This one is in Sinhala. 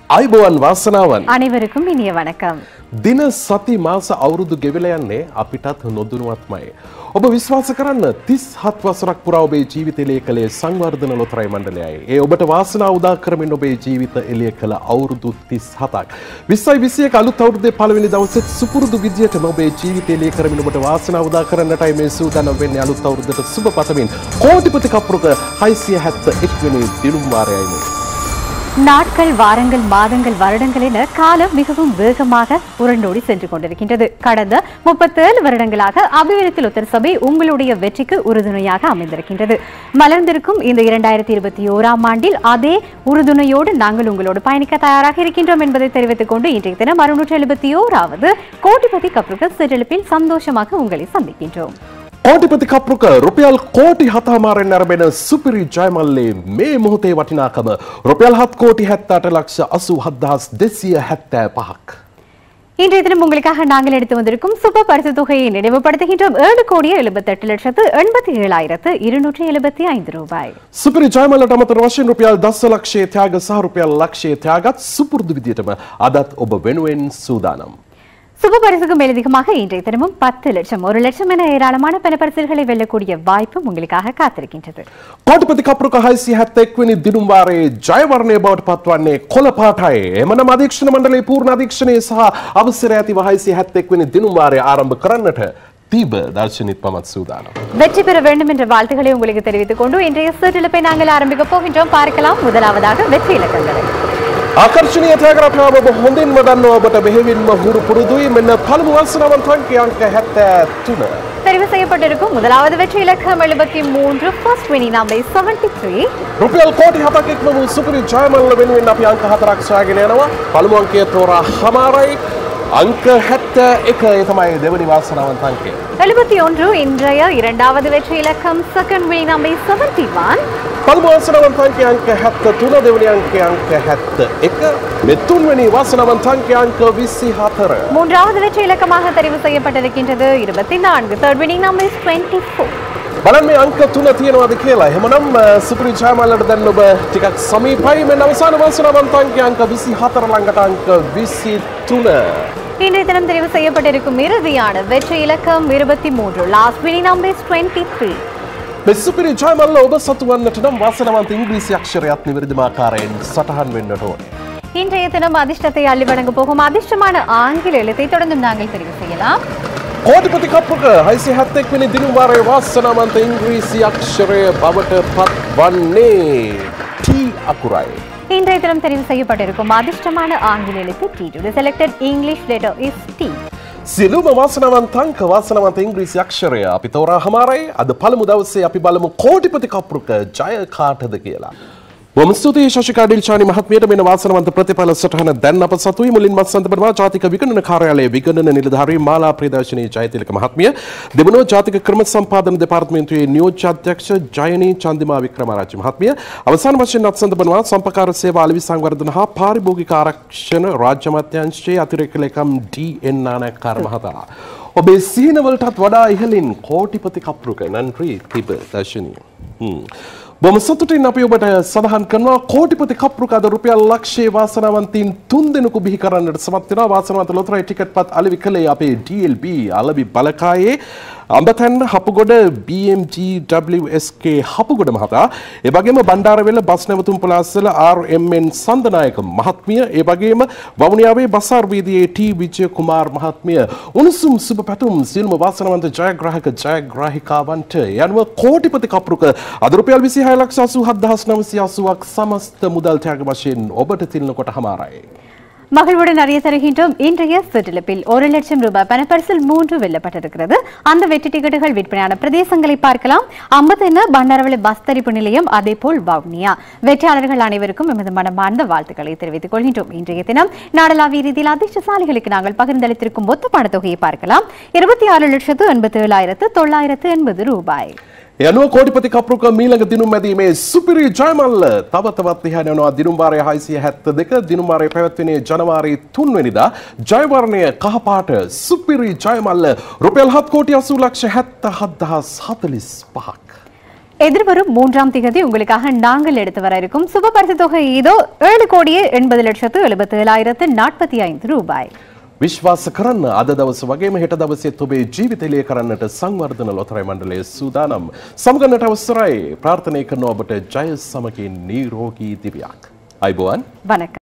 අයිබෝවන් වාසනාවන් අනිවරකුම් ඉනිය වණකම් දින සති මාස අවුරුදු ගෙවිලා යන්නේ අපිටත් නොදුනුවත්මයි. ඔබ විශ්වාස කරන්න 37 වසරක් පුරා ඔබේ ජීවිතය එළිය කළේ සංවර්ධන ලොතරැයි මණ්ඩලයයි. ඒ ඔබට වාසනාව උදා කරමින් ඔබේ ජීවිත එළිය කළ අවුරුදු 37ක්. 2021 අලුත් අවුරුද්දේ පළවෙනි දවසේ සුපුරුදු විදියටම ඔබේ ජීවිතය එළිය කරමින් ඔබට වාසනාව උදා කරන්නටයි මේ සූදානම් වෙන්නේ අලුත් අවුරුද්දට සුබ පතමින්. කෝටිපති කප්පරුක 671 වෙනි දිනුම් වාරයයි මේ. நாட்கள் வாரங்கள் மாதங்கள் வருடங்கள் என காலம் மிகவும் வேகமாக உருண்டோடி சென்று கொண்டிருக்கின்றது. கடந்த 37 வருடங்களாக அபிவிருத்தி லொத்தர் சபை உங்களுடைய வெற்றிக்கு உறுதுணையாக அமைந்திருக்கின்றது. மலர்ந்திருக்கும் இந்த 2021ஆம் ஆண்டில் அதே உறுதுணையோடு நாங்கள் உங்களோடு பயணிக்க தயாராக இருக்கின்றோம் என்பதை தெரிவித்துக் கொண்டு இன்றைய தினம் 671வது கோட்டிபதி கப்ருக சிறப்பில் சந்தோஷமாக உங்களை சந்திக்கின்றோம். कोटिपति कप्रुक रुपयल कोटि 7මාරෙන් අරගෙන සුපිරි ජයමල්ලේ මේ මොහොතේ වටිනාකම රුපියල් 7,78,87,275. இன்றைய தினம் உங்களுக்காக நாங்கள் எடுத்து வந்திருக்கும் சூப்பர் பரிசு தொகையை நினைவுபடுத்துகின்றோம். 7,78,87,275 ரூபாய். සුපිරි ජයමල්ලට අමතර වශයෙන් රුපියල් 10 ලක්ෂයේ ත්‍යාග සහ රුපියල් ලක්ෂයේ ත්‍යාගත් සුපුරුදු විදියටම අදත් ඔබ වෙනුවෙන් සූදානම්. சூப்பர் பரிசுக்கு மேலதிகமாக இன்றைய தினமும் 10 லட்சம் 1 லட்சம் என ஏராளமான பணப்பரிசுகளை வெல்லக்கூடிய வாய்ப்பும் உங்களுக்காக காத்திருக்கின்றது. कोटिपति कप्रुक 671 වෙනි දිනුම් වාරයේ ජයවර්ණය බවට පත්වන්නේ කොළ පාටයි. එමනම් අධීක්ෂණ මණ්ඩලයේ පූර්ණ අධීක්ෂණය සහ අවසරය ඇතිව 671 වෙනි දිනුම් වාරය ආරම්භ කරන්නට தீப தர்ஷனித் பமத் சூதானம். வெற்றி பெற வேண்டும் என்ற வாழ்த்துக்களை உங்களுக்கு தெரிவித்துக் கொண்டு இன்றைய சிற்றிலப்பை நாங்கள் ஆரம்பிக்க போகின்றோம். பார்க்கலாம் முதலாவதாக வெற்றி இலக்கங்களை. ආකර්ශනීය ත්‍යාගරත්නාව ඔබ හොඳින්ම දන්නවා ඔබට බෙහෙවින්ම හුරු පුරුදුයි. මෙන්න පළමු වාසනාවන්ත අංක 73. தெரிவு செய்யப்பட்டிருக்கும் முதலாவது வெற்றி இலக்கம் 73 first winning number 73. රුපියල් කෝටි 7ක් ඉක්ම වූ සුපිරි ජයමල්ල වෙනුවෙන් අපි අංක 4ක් සොයාගෙන යනවා. පළමු අංකය තෝරා හමාරයි. අංක 71 තමයි දෙවනි වාසනාවන්ත අංකය. 71 இன்றைய இரண்டாவது வெற்றி இலக்கம் second winning number 71. පළමු වාසනාවන්ත අංකය අංක 73 දෙවනි අංකය අංක 71 මේ තුන්වෙනි වාසනාවන්ත අංකය අංක 24. மூன்றாவது வெற்றி இலக்கமாக தெரிவு செய்யப்பட்டிருக்கின்றது 24 third winning number 24. බලන්න මේ අංක 3 තියෙනවද කියලා. එහෙමනම් සුපිරි ජයමල්ලට දැන් ඔබ ටිකක් සමීපයි. මේ අවසාන වාසනාවන්ත අංකය අංක 24 ළඟට අංක 23. இன்றைய தினம் தெரிவு செய்யப்பட்டிருக்கும் இறுதியான வெற்றி இலக்கம் 23 last winning number 23. මේ සුපිරි ජයමල්ල ඔබ සතු වන්නට නම් වාසනාවන්ත ඉංග්‍රීසි අක්ෂරයත් නිවැරදිම ආකාරයෙන් සටහන් වෙන්නට ඕනේ. இன்றைய தினம் அதிர்ஷ்டத்தை அள்ளி வழங்க போகும் அதிர்ஷ்டமான ஆங்கில எழுத்தை தொடர்ந்து நாங்கள் தெரிவு செய்யலாம். कोटिपति कप्रुक 671 වෙනි දිනුම් වාරයේ වාසනාවන්ත ඉංග්‍රීසි අක්ෂරය බවට පත්වන්නේ T අකුරයි. இன்றைய தினம் தெரிவு செய்யப்பட்டிருக்கும் அதிர்ஷ்டமான ஆங்கில எழுத்து T. The selected English letter is T. සියලුම වාසනාවන්ත අංක වාසනාවන්ත ඉංග්‍රීසි අක්ෂරය අපි තෝරා හමාරයි. අද පළමු දවසේ අපි බලමු कोटिपति कप्रुक ජය කාටද කියලා. බොහොම ස්තුතියි ශශිකා ඩිල්චානි මහත්මියට මෙන්න වාසනාවන්ත ප්‍රතිඵල සටහන දැන් අප සතුයි. මුලින්ම සම්බන්ධවනවා ජාතික විගණන කාර්යාලයේ විගණන නිලධාරී මාලා ප්‍රියදර්ශිනී ජයතිලක මහත්මිය, දෙවනුව ජාතික ක්‍රම සම්පාදන දෙපාර්තමේන්තුවේ නියෝජ්‍ය අධ්‍යක්ෂ ජයනී චන්දිමා වික්‍රමාරච්චි මහත්මිය, අවසාන වශයෙන් සම්බන්ධවනවා සම්පකාර සේවා අලෙවි සංවර්ධන හා පාරිභෝගික ආරක්ෂණ රාජ්‍ය අමාත්‍යාංශයේ අතිරේක ලේකම් ඩී.එන්. නානායක්කාර මහතා. ඔබේ සීනවලටත් වඩා ඉහළින් कोटिपति कप्रुक නන්රි තිබ දර්ශනීය. බොහොම සතුටින් අපි ඔබට සඳහන් කරනවා कोटिपति कप्रुक අද රුපියල් ලක්ෂයේ වාසනාවන්තයින් 3 දෙනෙකු බිහි කරන්නට සමත් වෙනවා. වාසනාවන්ත ලොතරැයි ටිකට් පත් අලෙවි කළේ අපේ DLB අලෙවි බලකායේ අඹතැන්න හපුගොඩ BMGWSK හපුගොඩ මහතා, ඒ වගේම බණ්ඩාරවෙල බස් නැවතුම් පොළාස්සල RMN සන්දනායක මහත්මිය, ඒ වගේම වවුනියාවේ බසාර් වීදියේ T විජය කුමාර් මහත්මිය. උණුසුම් සුබ පැතුම් සියලුම වාසනාවන්ත ජයග්‍රාහක ජයග්‍රාහිකාවන්ට යනුව कोटिपति कप्रुक අද රුපියල් 26,87,980ක් සමස්ත මුදල් ත්‍යාග වශයෙන් ඔබට තිල්න කොට හමාරයි. மகிழ்வுடன் அறிய தருகின்றோம். இன்றைய சிற்றிலப்பில் 1 லட்சம் ரூபாய் பணப்பரிசில் 3 வெல்லப்பட்டிருக்கிறது. அந்த வெற்றி டிக்கெட்டுகள் விற்பனையான பிரதேசங்களை பார்க்கலாம். 51 பண்டாரவளை பஸ் தரிப்பு நிலையம், அதேபோல் வவுனியா. வெற்றியாளர்கள் அனைவருக்கும் எமது மனமார்ந்த வாழ்த்துக்களை தெரிவித்துக் கொள்கின்றோம். இன்றைய தினம் நாடளாவிய ரீதியில் அதிர்ஷ்டசாலிகளுக்கு நாங்கள் பகிர்ந்தளித்திருக்கும் மொத்த பணத்தொகையை பார்க்கலாம். 26,87,980 ரூபாய். යනුව कोटिपति कप्रुक මීළඟ දිනුම් මැදීමේ සුපිරි ජයමල්ල තව තවත් ඉහළ යනවා. දිනුම් වාරය 672 දිනුම් වාරය පැවැත්වෙන්නේ ජනවාරි 3 වෙනිදා. ජයවර්ණය කහපාට සුපිරි ජයමල්ල රුපියල් 7,80,77,045ක්. எதிர்வரும் 3ஆம் தேதி உங்களுக்காக நாங்கள் எடுத்து வர இருக்கும் சுப பரிசு தொகை இதோ 7,80,77,045 ரூபாய். විශ්වාස කරන්න අද දවස වගේම හෙට දවසෙත් ඔබේ ජීවිතය කරන්නට සංවර්ධන ලොතරැයි මණ්ඩලයේ සූදානම්. සමගන්නට අවසරයි ප්‍රාර්ථනා කරන ඔබට ජය සමගින් නිරෝගී දිවියක්. අයිබෝවන්. வணக்கம்.